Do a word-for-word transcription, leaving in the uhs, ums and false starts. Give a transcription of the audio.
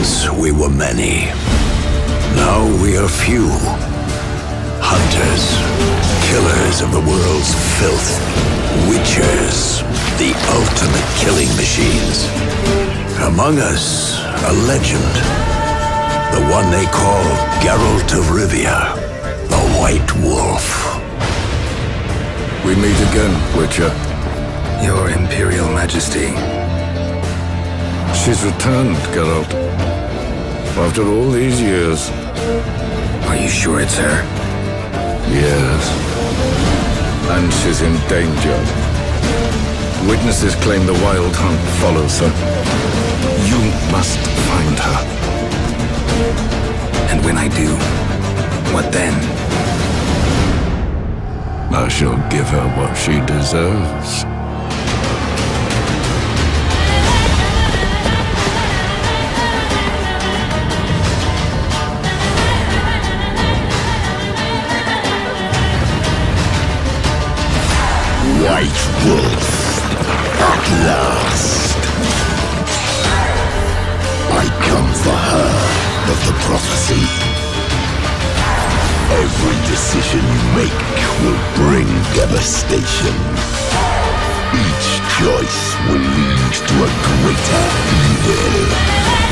Once we were many. Now we are few. Hunters, killers of the world's filth. Witchers, the ultimate killing machines. Among us, a legend. The one they call Geralt of Rivia, the White Wolf. We meet again, Witcher. Your Imperial Majesty. She's returned, Geralt. After all these years. Are you sure it's her? Yes. And she's in danger. Witnesses claim the Wild Hunt follows her. You must find her. And when I do, what then? I shall give her what she deserves. White Wolf, at last. I come for her of the prophecy. Every decision you make will bring devastation. Each choice will lead to a greater evil.